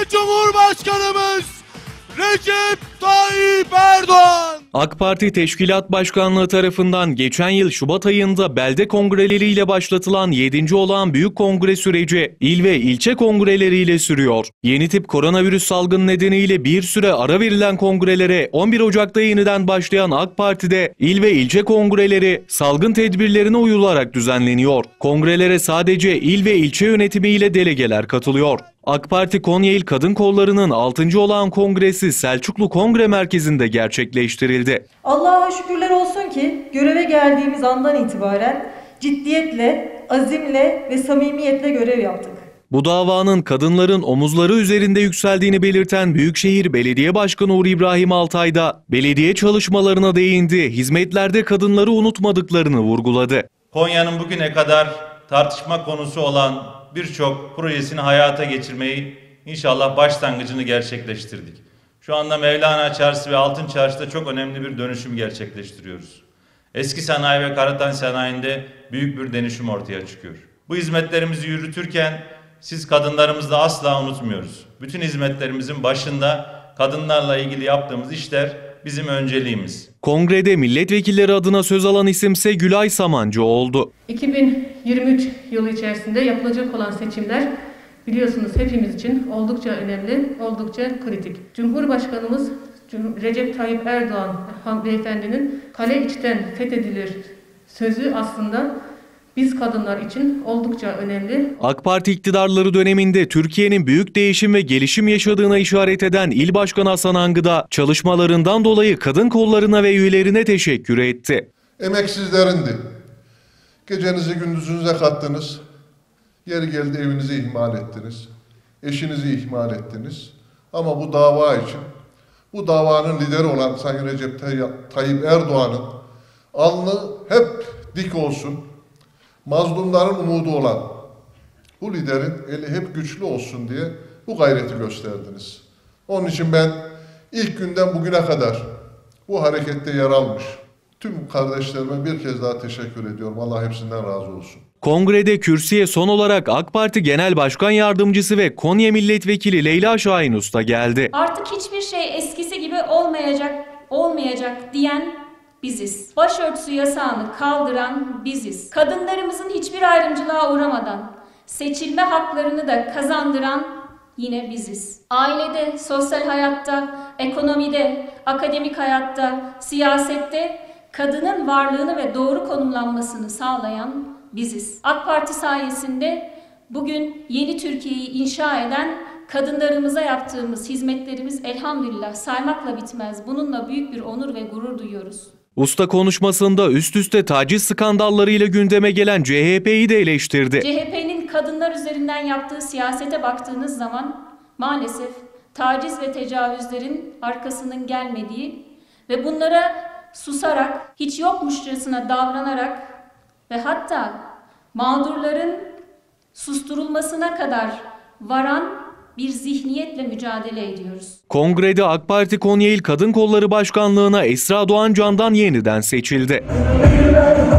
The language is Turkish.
Cumhurbaşkanımız Recep Tayyip Erdoğan. AK Parti Teşkilat Başkanlığı tarafından geçen yıl Şubat ayında belde kongreleriyle başlatılan 7. olağan büyük kongre süreci il ve ilçe kongreleriyle sürüyor. Yeni tip koronavirüs salgını nedeniyle bir süre ara verilen kongrelere 11 Ocak'ta yeniden başlayan AK Parti'de il ve ilçe kongreleri salgın tedbirlerine uyularak düzenleniyor. Kongrelere sadece il ve ilçe yönetimiyle delegeler katılıyor. AK Parti Konya İl Kadın Kolları'nın 6. olağan kongresi Selçuklu Kongre Merkezi'nde gerçekleştirildi. Allah'a şükürler olsun ki göreve geldiğimiz andan itibaren ciddiyetle, azimle ve samimiyetle görev yaptık. Bu davanın kadınların omuzları üzerinde yükseldiğini belirten Büyükşehir Belediye Başkanı Uğur İbrahim Altay da belediye çalışmalarına değindi, hizmetlerde kadınları unutmadıklarını vurguladı. Konya'nın bugüne kadar tartışma konusu olan birçok projesini hayata geçirmeyi inşallah başlangıcını gerçekleştirdik. Şu anda Mevlana Çarşısı ve Altın Çarşı'da çok önemli bir dönüşüm gerçekleştiriyoruz. Eski sanayi ve Karatan Sanayi'nde büyük bir dönüşüm ortaya çıkıyor. Bu hizmetlerimizi yürütürken siz kadınlarımızı da asla unutmuyoruz. Bütün hizmetlerimizin başında kadınlarla ilgili yaptığımız işler bizim önceliğimiz. Kongrede milletvekilleri adına söz alan isimse Gülay Samancı oldu. 2023 yılı içerisinde yapılacak olan seçimler biliyorsunuz hepimiz için oldukça önemli, oldukça kritik. Cumhurbaşkanımız Recep Tayyip Erdoğan beyefendinin kale içten fethedilir sözü aslında biz kadınlar için oldukça önemli. AK Parti iktidarları döneminde Türkiye'nin büyük değişim ve gelişim yaşadığına işaret eden İl Başkanı Hasan Angı da çalışmalarından dolayı kadın kollarına ve üyelerine teşekkür etti. Emek sizlerindi. Gecenizi gündüzünüze kattınız. Yeri geldi evinizi ihmal ettiniz. Eşinizi ihmal ettiniz. Ama bu dava için, bu davanın lideri olan Sayın Recep Tayyip Erdoğan'ın alnı hep dik olsun. Mazlumların umudu olan bu liderin eli hep güçlü olsun diye bu gayreti gösterdiniz. Onun için ben ilk günden bugüne kadar bu harekette yer almış tüm kardeşlerime bir kez daha teşekkür ediyorum. Allah hepsinden razı olsun. Kongrede kürsüye son olarak AK Parti Genel Başkan Yardımcısı ve Konya Milletvekili Leyla Şahin Usta geldi. Artık hiçbir şey eskisi gibi olmayacak diyen biziz. Başörtüsü yasağını kaldıran biziz. Kadınlarımızın hiçbir ayrımcılığa uğramadan seçilme haklarını da kazandıran yine biziz. Ailede, sosyal hayatta, ekonomide, akademik hayatta, siyasette kadının varlığını ve doğru konumlanmasını sağlayan biziz. AK Parti sayesinde bugün yeni Türkiye'yi inşa eden kadınlarımıza yaptığımız hizmetlerimiz elhamdülillah saymakla bitmez. Bununla büyük bir onur ve gurur duyuyoruz. Usta konuşmasında üst üste taciz skandallarıyla gündeme gelen CHP'yi de eleştirdi. CHP'nin kadınlar üzerinden yaptığı siyasete baktığınız zaman maalesef taciz ve tecavüzlerin arkasının gelmediği ve bunlara susarak, hiç yokmuşçasına davranarak ve hatta mağdurların susturulmasına kadar varan bir zihniyetle mücadele ediyoruz. Kongrede AK Parti Konya İl Kadın Kolları Başkanlığı'na Esra Doğan Can'dan yeniden seçildi.